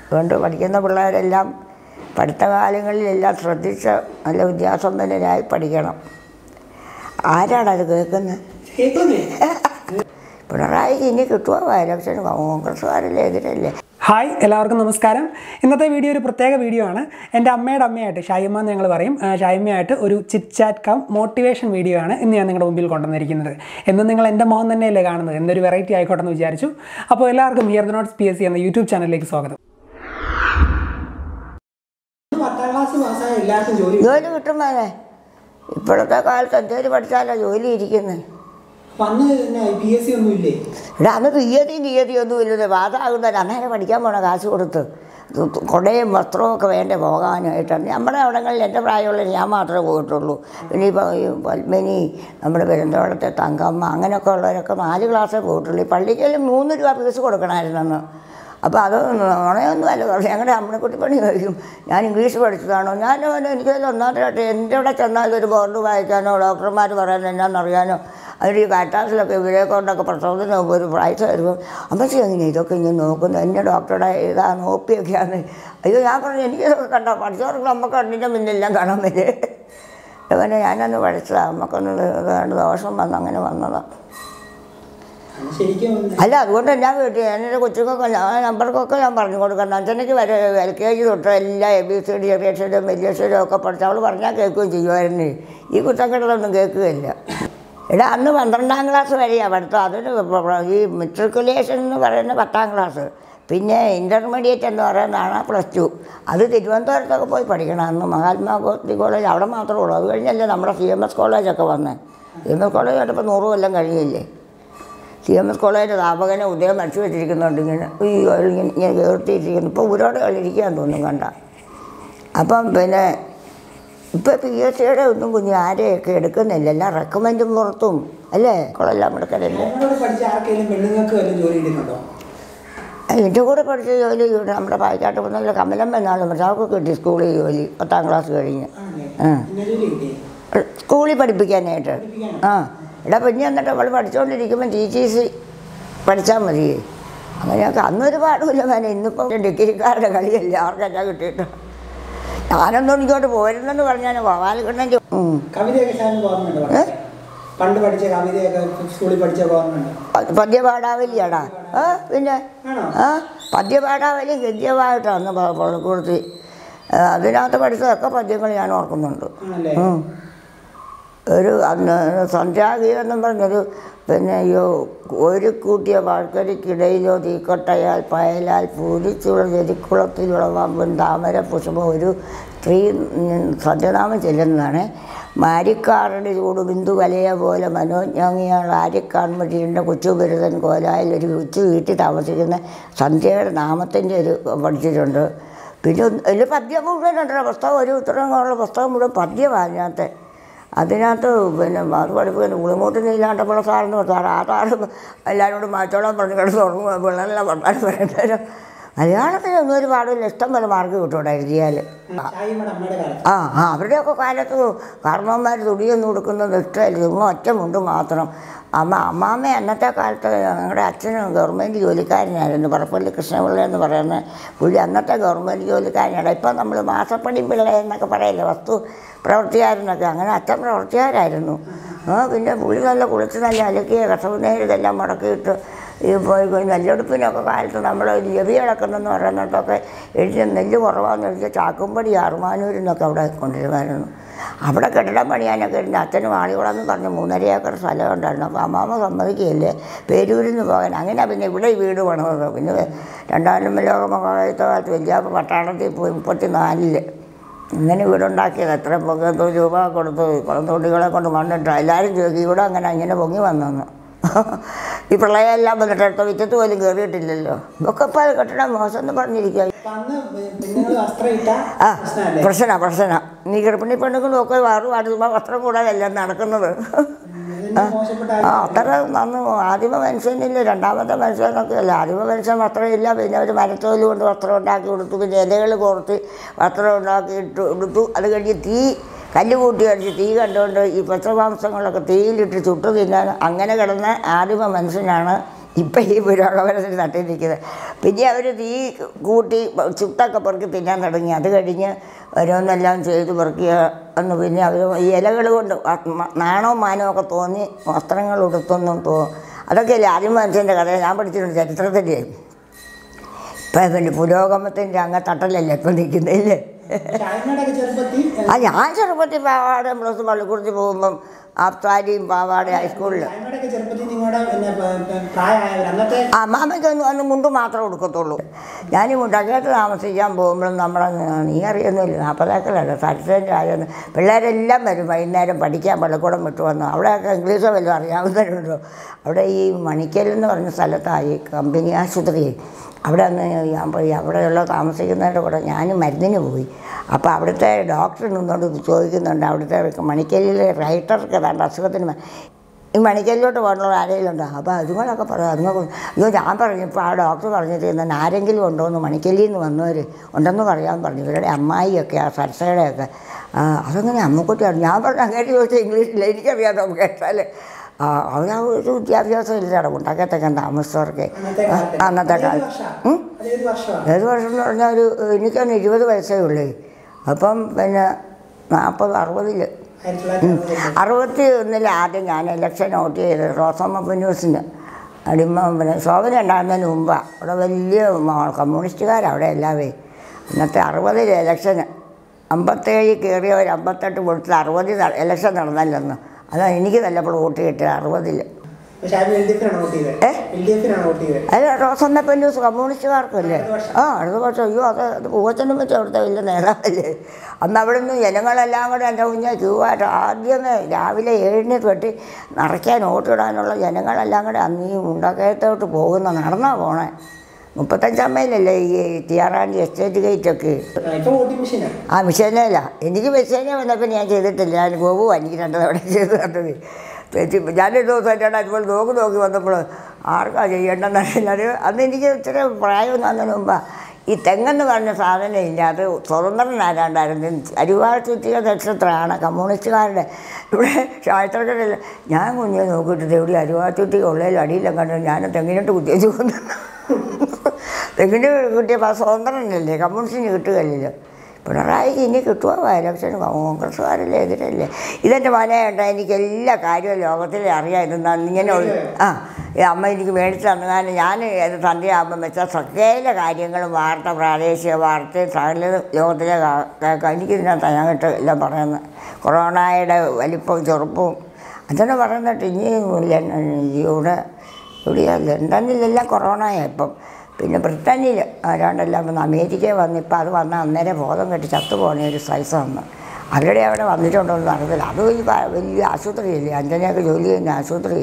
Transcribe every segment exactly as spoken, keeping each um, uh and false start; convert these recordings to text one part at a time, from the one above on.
അതുകൊണ്ട് പഠിക്കുന്ന പിള്ളേരെല്ലാം പഠിത്തകാലങ്ങളിലെല്ലാം ശ്രദ്ധിച്ച് നല്ല വിദ്യാസമ്പന്നരായി പഠിക്കണം. ആരാണത് കേൾക്കുന്നത്? പിണറായിക്ക് ഇനി കിട്ടുമോ ഇലക്ഷന്? കോൺഗ്രസ്സുകാരല്ലേ എതിരല്ലേ? ഹായ്, എല്ലാവർക്കും നമസ്കാരം. ഇന്നത്തെ വീഡിയോ ഒരു പ്രത്യേക വീഡിയോ ആണ്. എൻ്റെ അമ്മയുടെ അമ്മയായിട്ട്, ഷായിമ്മ എന്ന് ഞങ്ങൾ പറയും, ഷായിമ്മയായിട്ട് ഒരു chit chat cum motivation video ആണ് ഇന്ന് ഞാൻ നിങ്ങളുടെ മുമ്പിൽ കൊണ്ടുവന്നിരിക്കുന്നത്. എന്നും നിങ്ങൾ എൻ്റെ മുഖം തന്നെയല്ലേ കാണുന്നത്, എന്തൊരു വെറൈറ്റി ആയിക്കോട്ടെ എന്ന് വിചാരിച്ചു. അപ്പോൾ എല്ലാവർക്കും hear the notes P S C എന്ന യൂട്യൂബ് ചാനലിലേക്ക് സ്വാഗതം. ജോലി കിട്ടും മേലെ. ഇപ്പോഴത്തെ കാലത്ത് എന്തേലും പഠിച്ചാലോ ജോലി ഇരിക്കുന്നത്. ഇവിടെ അന്ന് തീയതിയും തീയതിയും ഒന്നും ഇല്ലത് പാസ്സാകുന്നവർ അന്നേരം പഠിക്കാൻ പോകണം കാശ് കൊടുത്ത്. കുടയും വസ്ത്രവും ഒക്കെ വേണ്ടേ പോകാനായിട്ടാണ്. നമ്മുടെ അവിടങ്ങളിൽ എൻ്റെ പ്രായമുള്ള ഞാൻ മാത്രമേ പോയിട്ടുള്ളൂ. പിന്നെ ഇപ്പോൾ ഈ പത്മിനി, നമ്മുടെ പെരുന്തോളത്തെ തങ്കമ്മ, അങ്ങനെയൊക്കെ ഉള്ളവരൊക്കെ നാല് ക്ലാസ്സേ പോയിട്ടുള്ളൂ. ഈ പള്ളിക്കലും മൂന്ന് രൂപ ഫീസ് കൊടുക്കണമായിരുന്നെന്ന്. അപ്പോൾ അത് നുണയൊന്നും അല്ല. ഞങ്ങളുടെ അമ്മനെക്കുട്ടി പണി കഴിക്കും. ഞാൻ ഇംഗ്ലീഷ് പഠിച്ചതാണോ? ഞാൻ എനിക്കതിൽ ഒന്നാമതായിട്ട് എൻ്റെ ഇവിടെ ചെന്നാലും ഒരു ബോർഡ് വായിക്കാനോ ഡോക്ടർമാർ പറയാനോ എന്നാണെന്നറിയാനോ അവർ ഈ കാറ്റാസിലൊക്കെ ഇവരെ കൊണ്ടൊക്കെ പ്രസവത്തിന് മുമ്പ് ഒരു പ്രൈസ് തരുമ്പോൾ അമ്മച്ചി എങ്ങനെ ഇതൊക്കെ ഇങ്ങനെ നോക്കുന്നു, എന്നെ ഡോക്ടറുടെ ഇതാണ് ഒ പി ഒക്കെയാണ്. അയ്യോ ഞാൻ പറഞ്ഞു എനിക്കിതൊക്കെ കണ്ടോ, പഠിച്ചവർക്ക് നമുക്ക് കണ്ണിൻ്റെ മുന്നെല്ലാം കാണാൻ പറ്റേ. പിന്നെ ഞാനന്ന് പഠിച്ചതാണ്, നമുക്കൊന്ന് ഏതാണ്ട് ദോഷം വന്ന് അങ്ങനെ വന്നതാണ്. അല്ല, അതുകൊണ്ട് ഞാൻ വീട്ടിൽ എൻ്റെ കൊച്ചുങ്ങൾക്കൊക്കെ ഞാൻ നമ്പർക്കൊക്കെ ഞാൻ പറഞ്ഞു കൊടുക്കണം. അച്ഛനക്ക് വരെ എൽ കെ ജി തൊട്ട് എല്ലാ എ ബി സി ഡി ചെറിയക്ഷരവും വലിയക്ഷരവും ഒക്കെ പഠിച്ച് അവൾ പറഞ്ഞാൽ കേൾക്കുകയും ചെയ്യുമായിരുന്നു. ഈ കുറ്റക്കെട്ടതൊന്നും കേൾക്കുകയില്ല. എടാ അന്ന് പന്ത്രണ്ടാം ക്ലാസ് വരെയാണ് പഠിത്തം. അതിന് ഈ മെട്രിക്കുലേഷൻ എന്ന് പറയുന്ന പത്താം ക്ലാസ്, പിന്നെ ഇൻ്റർമീഡിയറ്റ് എന്ന് പറയുന്നതാണ് പ്ലസ് ടു. അത് തിരുവനന്തപുരത്തൊക്കെ പോയി പഠിക്കണം. അന്ന് മഹാത്മാഗാന്ധി കോളേജ് അവിടെ മാത്രമേ ഉള്ളൂ. അത് കഴിഞ്ഞല്ലേ നമ്മുടെ സി എം എസ് കോളേജൊക്കെ വന്നത്. സി എം എസ് കോളേജ് ആയിട്ടിപ്പോൾ നൂറ് കൊല്ലം കഴിഞ്ഞില്ലേ. സി എം എസ് കോളേജിൻ്റെ സ്ഥാപകനെ ഉദയം അടിച്ചു വെച്ചിരിക്കുന്നുണ്ട്. ഇങ്ങനെ ഈ ഇങ്ങനെ ഇങ്ങനെ കയർത്തിയിരിക്കുന്നു. ഇപ്പോൾ ഉരോടെ കളിരിക്കാൻ തോന്നും കണ്ട. അപ്പം പിന്നെ ഇപ്പോൾ പി എസ് സിയുടെ ഒന്നും കുഞ്ഞ് ആരെയൊക്കെ എടുക്കുന്നില്ല, എല്ലാം റെക്കമെൻഡും പുറത്തും അല്ലേ കൊള്ളെല്ലാം എടുക്കലല്ലേ. എൻ്റെ കൂടെ പഠിച്ച ജോലി നമ്മുടെ പായ്ക്കാട്ട് പോകുന്ന കമലം എന്നാളും പക്ഷെ അവർക്ക് കിട്ടി സ്കൂളിൽ ജോലി പത്താം ക്ലാസ് കഴിഞ്ഞ്. ആ സ്കൂളിൽ പഠിപ്പിക്കാനായിട്ട്. ആ എടാ പിന്നെ എന്നിട്ട് അവൾ പഠിച്ചുകൊണ്ടിരിക്കുമ്പോൾ ടി ടി സി പഠിച്ചാൽ മതി. അങ്ങനെയൊക്കെ അന്നൊരു പാടുമില്ല മേനെ. ഇന്നിപ്പോൾ ഡിഗ്രിക്കാരുടെ കളിയല്ല അവർക്കെല്ലാം കിട്ടിയിട്ട്. ഞാനൊന്നും ഇങ്ങോട്ട് പോയിരുന്നെന്ന് പറഞ്ഞാൽ ഗോപാലകൃഷ്ണൻ പദ്യ പാടാവലിയാടാ. ആ പിന്നെ ആ പദ്യ പാടാവലി ഗദ്യമായിട്ടാണ് പള്ളിക്കൂടത്തി. അതിനകത്ത് പഠിച്ചതൊക്കെ പദ്യങ്ങൾ ഞാൻ ഓർക്കുന്നുണ്ട്. ഒരു അന്ന് സന്ധ്യാഗീതം പറഞ്ഞൊരു പിന്നെ അയ്യോ ഒരു കൂട്ടിയ വാഴ്ക്കരിക്കിടയിലോ തീക്കൊട്ടയാൽ പയലാൽ പൂരിച്ചുള്ള ചെരിക്കുളത്തിലുളവാമ്പൻ താമര പുഷ്പം ഒരു സ്ത്രീ സത്യനാമം ചെല്ലുന്നതാണ്. മാരിക്കാറിൻ്റെ ചൂട് ബിന്ദു കലയ പോലെ മനോജ്ഞാങ്ങിയാൾ ആരിക്കാൺമടിയുടെ കൊച്ചുബിരുദൻ കോലായിൽ ഒരു ഉച്ച വീട്ടിൽ താമസിക്കുന്ന സന്ധ്യയുടെ നാമത്തിൻ്റെ ഒരു പഠിച്ചിട്ടുണ്ട്. പിന്നെ ഒരു പദ്യം മുഴുവനുണ്ടോ പുസ്തകം, ഒരു ഉത്തരങ്ങളുള്ള പുസ്തകം മുഴുവൻ പദ്യമാണ് അതിനകത്ത്. അതിനകത്ത് പിന്നെ അത് പഠിപ്പിക്കുന്ന ഉളിമൂട്ടിൽ ഇല്ലാണ്ടപ്പോൾ സാറിന് സാർ ആ സാറ് എല്ലാവരോടും മാറ്റോളം പറഞ്ഞു കിടന്ന് തുടങ്ങുമ്പോൾ പിള്ളേരെല്ലാം പറഞ്ഞാൽ പറയേണ്ടത്. മലയാളത്തിനൊന്നും ഒരു പാടില്ല, ഇഷ്ടം പോലെ മാർക്ക് കിട്ടും എഴുതിയാൽ. ആ ആ അവരുടെയൊക്കെ കാലത്ത് കാരണവന്മാർ തുടിയൊന്നും കൊടുക്കുന്നത് ഇഷ്ടമല്ല, ഇങ്ങ് ഒറ്റ മുണ്ട് മാത്രം. അമ്മ അമ്മാമ്മ അന്നത്തെ കാലത്ത് ഞങ്ങളുടെ അച്ഛനും ഗവൺമെൻറ് ജോലിക്കാരനായിരുന്നു. പറപ്പള്ളി കൃഷ്ണപിള്ള എന്ന് പറയുന്ന പുള്ളി അന്നത്തെ ഗവൺമെൻറ് ജോലിക്കാരനാണ്. ഇപ്പം നമ്മൾ മാസപ്പടി പിള്ള എന്നൊക്കെ പറയില്ലേ, വസ്തു പ്രവൃത്തിയായിരുന്നൊക്കെ. അങ്ങനെ അച്ഛൻ പ്രവൃത്തിയാരായിരുന്നു. ആ പിന്നെ പുള്ളി നല്ല കുളിച്ച് നല്ല അലക്കിയ കസവുന്നേര് ഇതെല്ലാം മുടക്കിയിട്ട് ഈ പോയി നെല്ലെടുപ്പിനൊക്കെ കാലത്ത് നമ്മൾ ലവി കിടക്കുന്നെന്ന് പറയുന്നിടത്തൊക്കെ എഴുതിയ നെല്ല് കുറവാന്ന് എഴുതിയ ചാക്കുംപടി ആറുമാനൂരിൽ നിന്നൊക്കെ അവിടെ കൊണ്ടുവരുമായിരുന്നു. അവിടെ കെട്ടിടം പണിയാനൊക്കെ ഇരുന്ന് അച്ഛനും ആളികൂടെന്ന് പറഞ്ഞ് മൂന്നര ഏക്കർ സ്ഥലം ഉണ്ടായിരുന്നു. അപ്പോൾ അമ്മാമ്മ സമ്മതിക്കുകയല്ലേ പേരൂരിൽ നിന്ന് പോകാൻ. അങ്ങനെ പിന്നെ ഇവിടെ ഈ വീട് പണിത്. പിന്നെ രണ്ടായിരം ലോക മഹായുദ്ധ കാലത്ത് വലിയാപ്പ പട്ടാളത്തിൽ പോയി മുപ്പത്തി നാലില് ഇങ്ങനെ വീടുണ്ടാക്കിയത്. എത്ര പൊങ്ങത്തോ രൂപ കൊടുത്ത് കുളംതൊണ്ടികളെ കൊണ്ട് മണ്ണിട്ട് എല്ലാവരും ചോദിക്കും ഇവിടെ അങ്ങനെ ഇങ്ങനെ പൊങ്ങി വന്നെന്ന്. ഈ പ്രളയമെല്ലാം വന്നിട്ട് അടുത്ത വിറ്റത്ത് പോലും കയറിയിട്ടില്ലല്ലോ. ഇതൊക്കെ ഇപ്പോൾ അത് കെട്ടിടം മോശം എന്ന് പറഞ്ഞിരിക്കുക. ആ പ്രശ്ന പ്രശ്ന നീ ഗർഭിണി പെണ്ണുങ്ങളും ഒക്കെ വാറും അടുത്തുമ്പോൾ വസ്ത്രം കൂടാതെല്ലാം നടക്കുന്നത്. ആ അത്ര നന്ന് ആദിമ മനുഷ്യനില്ല, രണ്ടാമത്തെ മനുഷ്യനൊക്കെ അല്ല. ആദിമ മനുഷ്യൻ വസ്ത്രമില്ല. പിന്നെ ഒരു മരത്തോല് കൊണ്ട് വസ്ത്രം ഉണ്ടാക്കി കൊടുത്തു. പിന്നെ ഇലകൾ കോർത്ത് വസ്ത്രം ഉണ്ടാക്കി ഇട്ട് എടുത്തു. അത് കഴിഞ്ഞ് തീ കല്ല് കൂട്ടി അടിച്ച് തീ കണ്ടുകൊണ്ട് ഈ പച്ചമാംസങ്ങളൊക്കെ തീയിലിട്ട് ചുട്ടു തിന്നാൻ അങ്ങനെ കിടന്ന ആദിമ മനുഷ്യനാണ് ഇപ്പം ഈ പുരോഗമനത്തിൽ തട്ടി നിൽക്കുന്നത്. പിന്നെ അവർ തീ കൂട്ടി ചുട്ടൊക്കെ പെറുക്കി തിന്നാൻ തുടങ്ങി. അത് കഴിഞ്ഞ് ഓരോന്നെല്ലാം ചെയ്ത് പെറുക്കിയ ഒന്ന് പിന്നെ അവർ ഈ ഇലകൾ കൊണ്ട് നാണവും മാനവും ഒക്കെ തോന്നി വസ്ത്രങ്ങൾ ഉടുത്തൊന്നും തോ അതൊക്കെയല്ലേ ആദ്യം മനുഷ്യൻ്റെ കഥ ഞാൻ പഠിച്ചിട്ടുണ്ട് ചരിത്രത്തിൻ്റെ. ഇപ്പം പിന്നെ പുരോഗമനത്തിൻ്റെ അങ്ങ് തട്ടലല്ലേ ഇപ്പം നിൽക്കുന്നില്ലേ? ആ ഞാൻ ചെറുപ്പത്തിൽ പാവാട പ്ലസ് പള്ളിക്കുറിച്ച് പോകുമ്പം ആപ്താരിയും പാവാട ഹൈസ്കൂളിൽ അമ്മാമ്മയ്ക്ക് അന്ന് മുണ്ട് മാത്രമേ കൊടുക്കത്തുള്ളൂ. ഞാൻ മുണ്ടക്കയത്ത് താമസിക്കാൻ പോകുമ്പോഴും നമ്മളെ നീ അറിയുന്നില്ല നാൽപ്പതേക്കലല്ല സരസ്വതിൻ്റെ ആയിരുന്നു. പിള്ളേരെല്ലാം വരും വൈകുന്നേരം പഠിക്കാൻ പള്ളിക്കൂടം വിട്ടു വന്നു. അവിടെയൊക്കെ ഇംഗ്ലീഷോ വല്ലതും അറിയാവുന്നവരുണ്ടോ? അവിടെ ഈ മണിക്കലെന്ന് പറഞ്ഞ സ്ഥലത്തായി കമ്പനി ആശുപത്രി. അവിടെ അന്ന് ഞാൻ പോയി അവിടെയുള്ള താമസിക്കുന്നവരുടെ കൂടെ ഞാൻ മരുന്നിന് പോയി. അപ്പോൾ അവിടുത്തെ ഡോക്ടർ നിന്നോട് ചോദിക്കുന്നുണ്ട് അവിടുത്തെ മണിക്കലിലെ റൈറ്റർക്ക് ഏതാണ്ട് അസുഖത്തിന് ഈ മണിക്കലിലോട്ട് പോകണുള്ള ആരെങ്കിലും ഉണ്ടോ? അപ്പോൾ അതുങ്ങളൊക്കെ പറയും അതുങ്ങൾ അയ്യോ ഞാൻ പറഞ്ഞു ഇപ്പോൾ ആ ഡോക്ടർ പറഞ്ഞിട്ട് എന്നാൽ ആരെങ്കിലും ഉണ്ടോ എന്ന് മണിക്കലിൽ നിന്ന് വന്നവർ ഉണ്ടെന്ന് പറയാൻ പറഞ്ഞു. ഇവരുടെ അമ്മായിയൊക്കെ ആ സരസയുടെയൊക്കെ അതങ്ങനെ അമ്മക്കുട്ടിയാണ്. ഞാൻ പറഞ്ഞു അങ്ങനെ ചോദിച്ചാൽ ഇംഗ്ലീഷിൽ എനിക്കറിയാം നമുക്ക് കേട്ടാൽ അവരാ ഒരു വിദ്യാഭ്യാസം ഇല്ലാതെ ഉണ്ടാക്കത്തൊക്കെ താമസിച്ചവർക്ക് അന്നത്തെ കാലത്ത്. ഏത് വർഷം എന്ന് പറഞ്ഞാൽ ഒരു എനിക്കൊന്ന് ഇരുപത് വയസ്സേ ഉള്ളേ. അപ്പം പിന്നെ നാൽപ്പത് അറുപതിൽ അറുപത്തി ഒന്നിൽ ആദ്യം ഞാൻ ഇലക്ഷൻ വോട്ട് ചെയ്ത് റോസമ്മ ന്യൂസിന് അടിമ പിന്നെ ശോഭന ഉണ്ടാകുന്നതിന് മുമ്പാണ്. അവിടെ വലിയ കമ്മ്യൂണിസ്റ്റുകാരവിടെ എല്ലാവേ. ഇന്നത്തെ അറുപതിൽ ഇലക്ഷന് അമ്പത്തേഴ് കയറിയ ഒരു അമ്പത്തെട്ട് കൊടുത്ത് അറുപതിൽ ഇലക്ഷൻ നടന്നല്ലെന്ന്. അതാണ് എനിക്ക് നല്ലപ്പോൾ വോട്ട് കിട്ടിയത് അറുപതിൽ. അല്ല റോസമ്മ ന്യൂസ് കമ്മ്യൂണിസ്റ്റുകാർക്കല്ലേ? ആ അടുത്ത വർഷം അയ്യോ അത് അത് പൂവച്ചനും വെച്ച് അവിടുത്തെ വലിയ നേതാവല്ലേ. അന്ന് അവിടെ നിന്ന് ജനങ്ങളെല്ലാം കൂടെ എൻ്റെ കുഞ്ഞെ ക്യൂവായിട്ട് ആദ്യമേ രാവിലെ ഏഴിന് തൊട്ട് നിറയ്ക്കാൻ വോട്ടിടാനുള്ള ജനങ്ങളെല്ലാം കൂടെ അന്ന് ഈ മുണ്ടക്കയത്തോട്ട് പോകുന്ന നടന്നാ പോണേ. മുപ്പത്തഞ്ചാം മൈലല്ലേ ഈ തിയാറാൻ്റെ എസ്റ്റേറ്റ് ഗേറ്റൊക്കെ. ആ മിഷേനല്ല എനിക്ക് മിഷേനെ വന്നപ്പോൾ ഞാൻ ചെയ്തിട്ടില്ല. ഞാൻ ഗോപുവാ എനിക്ക് രണ്ട് തവണ ചെയ്ത് കണ്ടത്. ഞാനൊരു ദിവസം എൻ്റെ അതുപോലെ നോക്കി നോക്കി വന്നപ്പോൾ ആർക്കാ ചെയ്യേണ്ടെന്നറിയില്ല. അത് അന്ന് എനിക്ക് ഇച്ചിരി പ്രായം വന്നതിന് മുമ്പാണ്. ഈ തെങ്ങെന്ന് പറഞ്ഞ സാധനം ഇല്ല. അത് സ്വതന്ത്രനാരാണ്ടായിരുന്നു. അരിവാൾ ചുറ്റിയ നക്ഷത്രമാണ് കമ്മ്യൂണിസ്റ്റുകാരുടെ. ഇവിടെ ക്ഷേത്രത്തിലില്ല. ഞാൻ കുഞ്ഞെ നോക്കിയിട്ട് എവിടെ അരിവാൾ ചുറ്റി ഉള്ളതിൽ അടിയിലും കണ്ടു ഞാൻ തെങ്ങിനിട്ട് കുത്തിയേച്ച് പോകുന്നു. തെങ്ങിന് കിട്ടിയപ്പോൾ സ്വതന്ത്രനല്ലേ കമ്മ്യൂണിസ്റ്റിന് കിട്ടുകയല്ലോ. പിണറായിക്ക് ഇനി കിട്ടുമോ ഇലക്ഷൻ? കോൺഗ്രസ്സുകാരല്ലേ എതിരല്ലേ? ഇതെൻ്റെ മനയുണ്ട്. എനിക്ക് എല്ലാ കാര്യവും ലോകത്തിലെ അറിയാം. ഇതെന്നാൽ ഇങ്ങനെ ആ അമ്മ എനിക്ക് മേടിച്ച് തന്നു. കാരണം ഞാൻ സന്ധ്യയാകുമ്പം വെച്ചാൽ സകല കാര്യങ്ങളും വാർത്ത പ്രാദേശിക വാർത്തയും സകല ലോകത്തിലെ കേൾക്കാം. എനിക്കിതിനകത്ത് ഞങ്ങൾക്ക് എല്ലാം പറയുന്നത് കൊറോണയുടെ വലിപ്പവും ചെറുപ്പവും അതാണ് പറയുന്നിട്ട്. ഇനി ഇവിടെ എവിടെയാണ് ലണ്ടനിലെല്ലാം കൊറോണയാണ് ഇപ്പം. പിന്നെ ബ്രിട്ടനിൽ ആരാണ്ടെല്ലാം വന്ന് അമേരിക്കയിൽ വന്ന് ഇപ്പം അത് വന്നാൽ അന്നേരം ബോധം കെട്ടി ചത്തുപോണ ഒരു സൈസ് വന്ന് അവരുടെ അവിടെ വന്നിട്ടുണ്ടോ എന്ന് അറിയത്തില്ല. അത് വലിയ വലിയ ആശുപത്രിയല്ലേ അഞ്ചനെയൊക്കെ ജോലി ചെയ്യുന്ന ആശുപത്രി.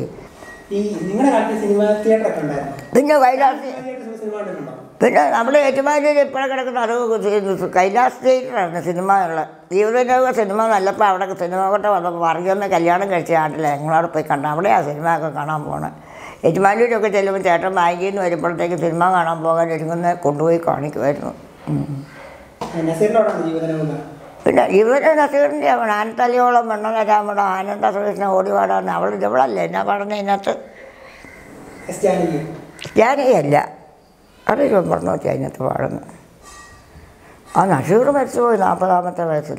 പിന്നെ കൈലാസ് പിന്നെ നമ്മുടെ ഏറ്റുമാനൂർ ഇപ്പോഴും കിടക്കുന്ന അത് കൈലാസ് തിയേറ്ററാണ് സിനിമ ഉള്ള ജീവിതത്തിൻ്റെ സിനിമ നല്ലപ്പോൾ അവിടെ സിനിമ കൊട്ട വന്നപ്പോൾ പറഞ്ഞൊന്ന് കല്യാണം കഴിച്ച നാട്ടിൽ ഞങ്ങളവിടെ പോയി കണ്ട അവിടെയാണ് സിനിമയൊക്കെ കാണാൻ പോണത്. ഏറ്റുമാനൂരൊക്കെ ചെല്ലുമ്പോൾ ചേട്ടൻ ബാങ്കിൽ നിന്ന് വരുമ്പോഴത്തേക്ക് സിനിമ കാണാൻ പോകാൻ ഒരുങ്ങുന്ന കൊണ്ടുപോയി കാണിക്കുമായിരുന്നു. പിന്നെ ജീവിത നസീറിൻ്റെ അവൻ ആനത്തലയോളം വെണ്ണ രാമടോ ആനന്ദ ശ്രീകൃഷ്ണൻ ഓടി പാടാന്ന് അവൾ ഇതവളല്ലേ എന്നാ പാടുന്നത് ഇതിനകത്ത്? ജാനകിയല്ല അറിയില്ല പറഞ്ഞു വെച്ചാൽ അതിനകത്ത് പാടുന്നത്. ആ നസീർ മരിച്ചുപോയി നാൽപ്പതാമത്തെ വയസ്സിൽ.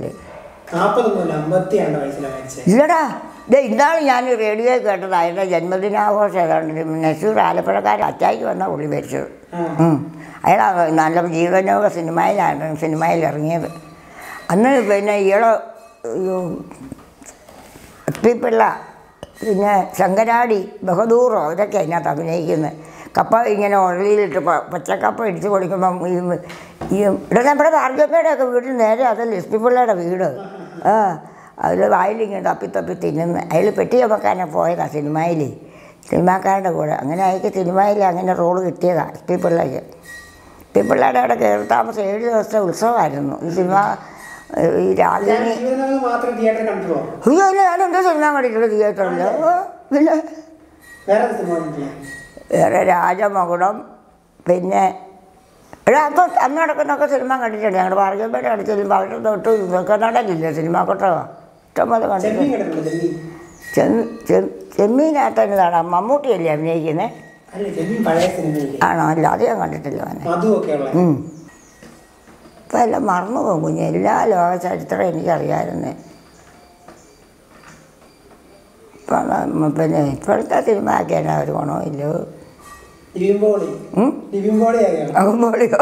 ഇല്ലടാ ഇതേ ഇന്നാണ് ഞാൻ റേഡിയോയിൽ കേട്ടത്. അതിൻ്റെ ജന്മദിനാഘോഷം ഏതാണ്ട് നസീർ ആലപ്പുഴക്കാരൻ അച്ചായിക്ക് വന്നാൽ പുള്ളി മരിച്ചത്. അയാൾ നല്ല ജീവനോക സിനിമയിലാണ് സിനിമയിൽ ഇറങ്ങിയത്. അന്ന് പിന്നെ ഇയാള് പിള്ള പിന്നെ ശങ്കരാടി ബഹദൂറോ ഇതൊക്കെ അതിനകത്ത് അഭിനയിക്കുന്നത്. കപ്പ ഇങ്ങനെ ഉള്ളിലിട്ട് പച്ചക്കപ്പ ഇടിച്ച് കൊടുക്കുമ്പം ഈ ഈ ഇവിടെ നമ്മുടെ ഭാർഗവയുടെ ഒക്കെ വീട്ടിൽ നേരെ അതല്ലേ എസ് പി പിള്ളയുടെ വീട്. ആ അതിൽ വായിലിങ്ങനെ തപ്പി തപ്പി തിന്നുന്ന അയാൾ പെട്ടി ചുമക്കാനാണ് പോയതാണ് സിനിമയിൽ സിനിമാക്കാരുടെ കൂടെ. അങ്ങനെ അയാൾക്ക് സിനിമയിൽ അങ്ങനെ റോള് കിട്ടിയതാണ് എസ് പി പിള്ളയ്ക്ക്. എസ് പി പിള്ളയുടെ അവിടെ കയറി താമസം ഏഴ് ദിവസത്തെ ഉത്സവമായിരുന്നു ഈ സിനിമ. ഈ രാവിലെ അയ്യോ അല്ല ഞാനെന്തോ സിനിമ കണ്ടിട്ടുള്ള തിയേറ്ററിൽ. പിന്നെ വേറെ രാജമകുടം പിന്നെ ഇവിടെ അപ്പോൾ അന്ന് നടക്കുന്നൊക്കെ സിനിമ കണ്ടിട്ടുണ്ട്. ഞങ്ങളുടെ ഭാർഗവയുടെ അടുത്ത് ചെല്ലുമ്പോൾ അവരുടെ തൊട്ട് ഇതൊക്കെ നടക്കില്ലേ സിനിമ കൊട്ടവാ ഇഷ്ടംപോലെ കണ്ടിട്ടുണ്ട്. ചെമ്മീനകത്ത് എന്നതാണ് മമ്മൂട്ടിയല്ലേ അഭിനയിക്കുന്നത്? ആണോ? അല്ല, അത് ഞാൻ കണ്ടിട്ടില്ല അവനെ. ഇപ്പം എല്ലാം മറന്നു പോകും കുഞ്ഞ്. എല്ലാ ലോക ചരിത്രം എനിക്കറിയാമായിരുന്നേ. ഇപ്പം പിന്നെ ഇപ്പോഴത്തെ സിനിമയൊക്കെയാണ് ഒരു ഗുണമില്ലോ. അകമ്പോളിയോ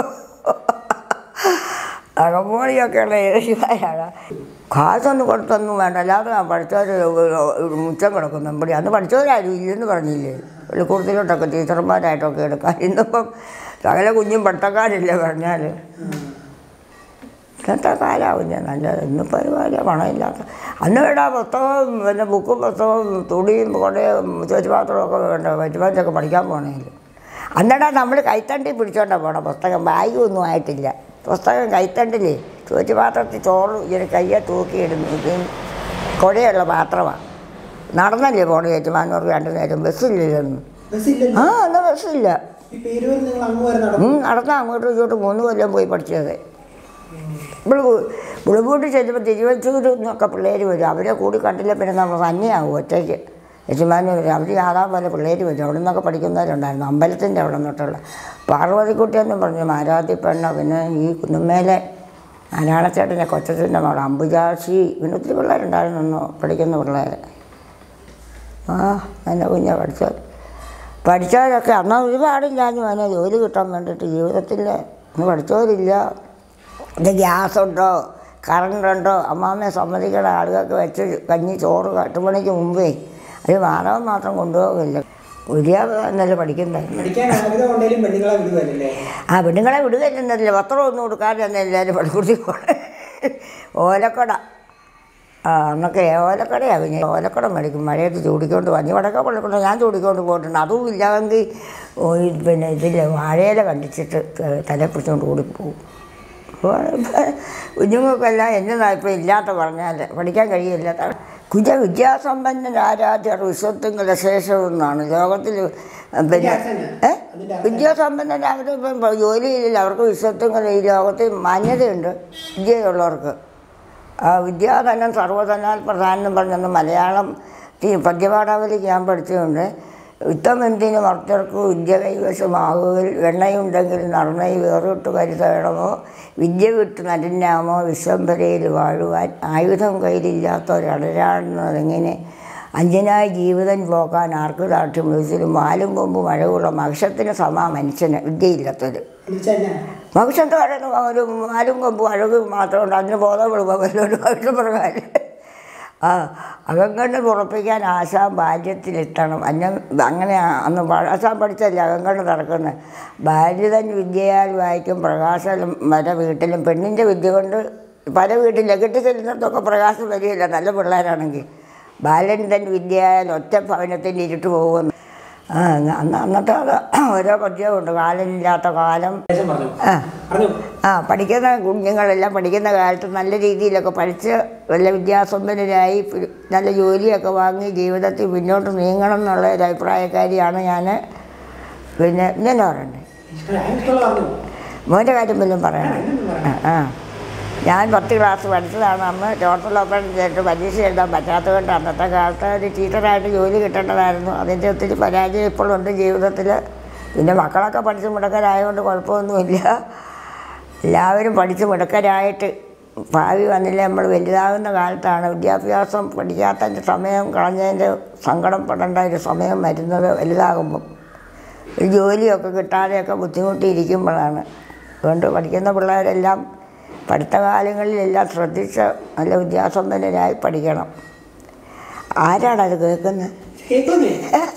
അകമ്പോളിയൊക്കെയുള്ള ഏതാണ്? കാശൊന്നും കൊടുത്തൊന്നും വേണ്ട. അല്ലാതെ പഠിച്ചവർ മുച്ചം കിടക്കും. നമ്പടി അന്ന് പഠിച്ചവരാരും ഇല്ലെന്ന് പറഞ്ഞില്ലേ? പള്ളിക്കൂടത്തിലോട്ടൊക്കെ ടീച്ചർമാരായിട്ടൊക്കെ എടുക്കാൻ. ഇന്നിപ്പം സകല കുഞ്ഞും പഠിത്തക്കാരില്ലേ പറഞ്ഞാൽ. ഇന്നത്തെ കാലമാവും ഞാൻ നല്ലത്. ഇന്നിപ്പോൾ ഒരു വലിയ പണമില്ലാത്ത. അന്ന് വേണ്ട പുസ്തകവും പിന്നെ ബുക്കും പുസ്തകവും തുണിയും കുടയും ചോറ്റുപാത്രമൊക്കെ വേണ്ട വറ്റുപാറ്റൊക്കെ പഠിക്കാൻ പോകണമെങ്കിൽ. അന്നടാ നമ്മൾ കൈത്തണ്ടി പിടിച്ചോണ്ടാണ് പോകണം. പുസ്തകം ബാഗൊന്നും ആയിട്ടില്ല. പുസ്തകം കൈത്തണ്ടിൽ ചോറ്റുപാത്രത്തിൽ ചോറ് ഇങ്ങനെ കയ്യെ തൂക്കിയിടുന്നു. കുഴയുള്ള പാത്രമാണ്. നടന്നല്ലേ പോകണം ചേച്ചുമാനൂർ രണ്ടു നേരം. ബസ്സില്ലല്ലോ. ആ എന്നാൽ ബസ്സില്ല. നടന്നാൽ അങ്ങോട്ടും ഇങ്ങോട്ടും മൂന്ന് കൊല്ലം പോയി പഠിച്ചത്. ഇവിടെ വിളിപൂട്ടി ചെല്ലുമ്പോൾ തിരുവച്ചൂർ എന്നൊക്കെ പിള്ളേർ വരും. അവരെ കൂടി കണ്ടില്ല പിന്നെ നമ്മൾ തന്നെയാവും ഒറ്റയ്ക്ക്. യജമാനൂർ അവർ യാതാൻ പോലെ പിള്ളേർ വരും. അവിടെ നിന്നൊക്കെ പഠിക്കുന്നവരുണ്ടായിരുന്നു. അമ്പലത്തിൻ്റെ അവിടെ നിന്നിട്ടുള്ള പാർവതിക്കുട്ടിയെന്നും പറഞ്ഞു മാരാതി പെണ്ണ. പിന്നെ ഈ കുന്നുമേലെ നാരായണച്ചേട്ടൻ്റെ കൊച്ചത്തിൻ്റെ മകൾ അമ്പുജാക്ഷി. പിന്നെ ഒത്തിരി പിള്ളേരുണ്ടായിരുന്നു പഠിക്കുന്ന പിള്ളേർ. ആ എൻ്റെ കുഞ്ഞാ പഠിച്ചത്. പഠിച്ചവരൊക്കെ എന്നാൽ ഒരുപാടില്ലാഞ്ഞു അതിനെ ജോലി കിട്ടാൻ വേണ്ടിയിട്ട്. ജീവിതത്തിൽ ഒന്ന് പഠിച്ചവരില്ല. ഇത് ഗ്യാസുണ്ടോ കറണ്ടുണ്ടോ അമ്മാമ്മയെ സമ്മതിക്കുന്ന ആളുകൾക്ക് വെച്ച് കഞ്ഞി ചോറ് എട്ട് മണിക്ക് മുമ്പേ അത് മാനവൻ മാത്രം കൊണ്ടുപോകില്ല. ഒരിയാതെ എന്നല്ലേ പഠിക്കുന്നതായിരുന്നു. ആ പെണ്ണുങ്ങളെ വിടുകയില്ലെന്നല്ലേ? പത്രം ഒന്നും കൊടുക്കാതെ തന്നെ എല്ലാവരും പള്ളിക്കൂടത്തിൽ പോകണേ. ഓലക്കട ആ അന്നൊക്കെ ഓലക്കടയാണ്. പിന്നെ ഓലക്കട മേടിക്കും. മഴയത്ത് ചൂടിക്കൊണ്ട് വഞ്ഞി വടക്ക പള്ളിക്കൂടം ഞാൻ ചൂടിക്കൊണ്ട് പോയിട്ടുണ്ട്. അതും ഇല്ലാതെങ്കിൽ പിന്നെ ഇതില്ല വാഴയില കണ്ടിച്ചിട്ട് തലയെ പിടിച്ചുകൊണ്ട് ഓടിപ്പോവും. കുഞ്ഞുങ്ങൾക്കെല്ലാം എന്നതായിപ്പോൾ ഇല്ലാത്ത പറഞ്ഞാൽ പഠിക്കാൻ കഴിയില്ല. കുഞ്ഞ വിദ്യാസമ്പന്നരാരാധ്യർ വിശ്വത്തുങ്ങളുടെ ശേഷവും എന്നാണ് ലോകത്തിൽ. പിന്നെ ഏ വിദ്യാസമ്പന്നർ അവരിപ്പം ജോലിയില്ല. അവർക്ക് വിശ്വത്തുങ്ങൾ ഈ ലോകത്തിൽ മാന്യതയുണ്ട് വിദ്യയുള്ളവർക്ക്. ആ വിദ്യാധനം സർവ്വധനാൽ പ്രധാനം പറഞ്ഞെന്ന് മലയാളം പദ്യപാഠാവലിക്ക് ഞാൻ പഠിച്ചതുകൊണ്ട്. യുദ്ധമെന്തിന് മർത്യർക്ക് വിദ്യ കൈവശമാകുകയിൽ വെണ്ണയുണ്ടെങ്കിൽ നറുണൈ വേറിട്ട് കരുതണമോ വിദ്യ വിട്ട് നരനാമോ വിശ്വംഭരയിൽ വാഴുവാൻ ആയുധം കയ്യിലില്ലാത്തവരടരാടുന്നതെങ്ങനെ അഞ്ജനായി ജീവിതം പോക്കാൻ ആർക്ക് സാക്ഷ്യം വിളിച്ചിലും വാലും കൊമ്പ് മഴകുള്ള മനുഷ്യത്തിന് സമാ മനുഷ്യന് വിദ്യയില്ലാത്തത്. മനുഷ്യൻ്റെ പറയുന്ന ഒരു വാലും കൊമ്പും അഴക് മാത്രമുണ്ട്. അതിന് ബോധം വിടുമ്പോൾ മനുഷ്യപ്രകാരം ആ അകങ്കണ്ണ് ഉറപ്പിക്കാൻ ആശാൻ ബാല്യത്തിലെത്തണം. അന്ന അങ്ങനെ അന്ന് ആശാൻ പഠിച്ചല്ലേ അകങ്കണ്ണ് നടക്കുന്നത്. ബാല്യതൻ വിദ്യയാൽ വായിക്കും പ്രകാശം പല വീട്ടിലും. പെണ്ണിൻ്റെ വിദ്യ കൊണ്ട് പല വീട്ടിലും കെട്ടി ചെല്ലുന്നിടത്തൊക്കെ പ്രകാശം വരികയില്ല നല്ല പിള്ളേരാണെങ്കിൽ. ബാലൻ തൻ വിദ്യയാൽ ഒറ്റ ഭവനത്തിൽ ഇരുട്ട് പോകുമെന്ന്. ആ അന്ന് അന്നത്തെ അത് ഓരോ പദ്യമുണ്ട്. കാലമില്ലാത്ത കാലം. ആ ആ പഠിക്കുന്ന കുഞ്ഞുങ്ങളെല്ലാം പഠിക്കുന്ന കാലത്ത് നല്ല രീതിയിലൊക്കെ പഠിച്ച് നല്ല വിദ്യാസമ്പന്നരായി നല്ല ജോലിയൊക്കെ വാങ്ങി ജീവിതത്തിൽ മുന്നോട്ട് നീങ്ങണം എന്നുള്ള ഒരു അഭിപ്രായക്കാരിയാണ് ഞാൻ. പിന്നെ ഇങ്ങനെ പറയണ്ടേ മോൻ്റെ കാര്യം വല്ലതും പറയണം. ആ ഞാൻ പത്ത് ക്ലാസ് പഠിച്ചതാണ്. അന്ന് ടോട്ടൽ ഓപ്പറേഷൻ ചെയ്തിട്ട് പരീക്ഷ എഴുതാൻ പറ്റാത്തത് കൊണ്ട് അന്നത്തെ കാലത്ത് ഒരു ടീച്ചറായിട്ട് ജോലി കിട്ടേണ്ടതായിരുന്നു. അതിൻ്റെ ഒത്തിരി പരാജയം ഇപ്പോഴുണ്ട് ജീവിതത്തിൽ. പിന്നെ മക്കളൊക്കെ പഠിച്ച് മിടുക്കരായതുകൊണ്ട് കുഴപ്പമൊന്നുമില്ല. എല്ലാവരും പഠിച്ച് മിടുക്കരായിട്ട് ഭാവി വന്നില്ല. നമ്മൾ വലുതാകുന്ന കാലത്താണ് വിദ്യാഭ്യാസം പഠിക്കാത്തതിൻ്റെ സമയം കളഞ്ഞതിൻ്റെ സങ്കടം പെടേണ്ട ഒരു സമയം വരുന്നത് വലുതാകുമ്പം. ഒരു ജോലിയൊക്കെ കിട്ടാതെയൊക്കെ ബുദ്ധിമുട്ടിയിരിക്കുമ്പോഴാണ്. അതുകൊണ്ട് പഠിക്കുന്ന പിള്ളേരെല്ലാം പഠിത്തകാലങ്ങളിലെല്ലാം ശ്രദ്ധിച്ച് നല്ല വിദ്യാസമ്പന്നരായി പഠിക്കണം. ആരാണത് കേൾക്കുന്നത്?